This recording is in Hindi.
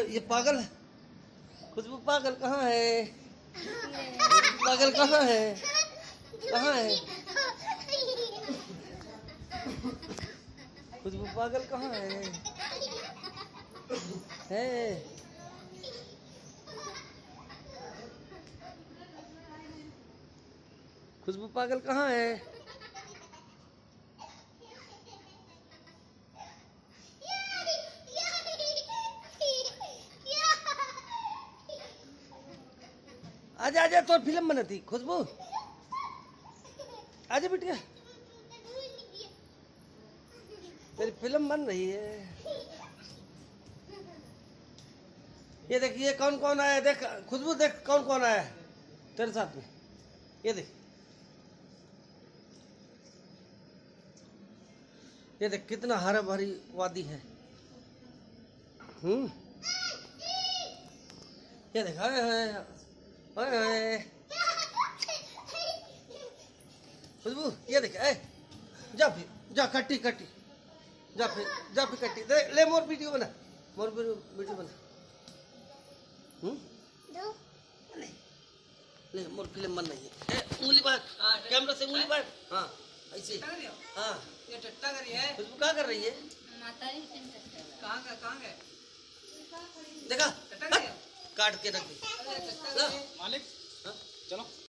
ये पागल, खुशबू पागल कहाँ है? पागल कहाँ है? कहाँ है खुशबू? पागल कहाँ है? खुशबू पागल कहाँ है? आजा आजा, तो फिल्म बनी थी खुशबू। आजा बिटिया, तेरी फिल्म बन रही है। ये देखिए कौन कौन आया, देख खुशबू, देख कौन कौन आया तेरे साथ में। ये देख, ये देख कितना हरा भरी वादी है। ये देख, खुशबू ये देख, जा फिर जा, कट्टी कट्टी, जा फिर कट्टी दे, ले मोर वीडियो बना, मोर वीडियो बना। ले मोर फिल्म बन रही है। उंगली बांध, कैमरा से उंगली बांध। हाँ ऐसे, हाँ ये टट्टा करी है। खुशबू क्या कर रही है? कहाँ गए? देखा, काट के रख दी मालिक, चलो।